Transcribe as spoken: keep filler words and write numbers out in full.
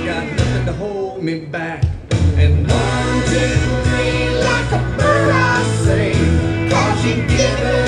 got nothing to hold me back. And one, two, three, like a bird I sing, 'cause you give it